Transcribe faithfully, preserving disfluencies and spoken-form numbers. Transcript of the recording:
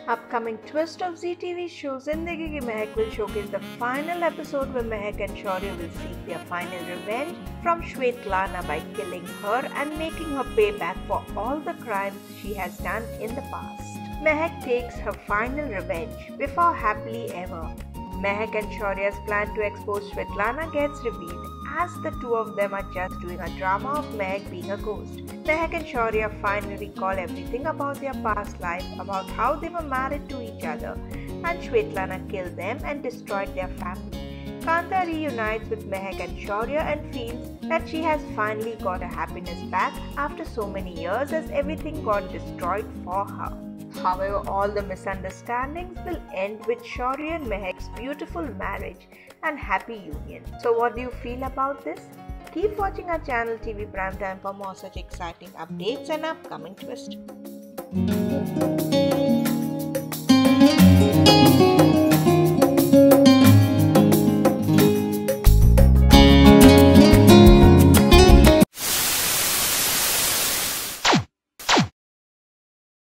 Upcoming twist of Zee T V show Zindagi Ki Mehak will showcase the final episode where Mehak and Shaurya will seek their final revenge from Shwetlana by killing her and making her pay back for all the crimes she has done in the past. Mehak takes her final revenge before happily ever. Mehak and Shaurya's plan to expose Shwetlana gets revealed as the two of them are just doing a drama of Mehak being a ghost. Mehak and Shaurya finally recall everything about their past life, about how they were married to each other, and Shwetlana killed them and destroyed their family. Kanta reunites with Mehak and Shaurya and feels that she has finally got her happiness back after so many years as everything got destroyed for her. However, all the misunderstandings will end with Shaurya and Mehak's beautiful marriage and happy union. So what do you feel about this? Keep watching our channel T V Primetime for more such exciting updates and upcoming twists.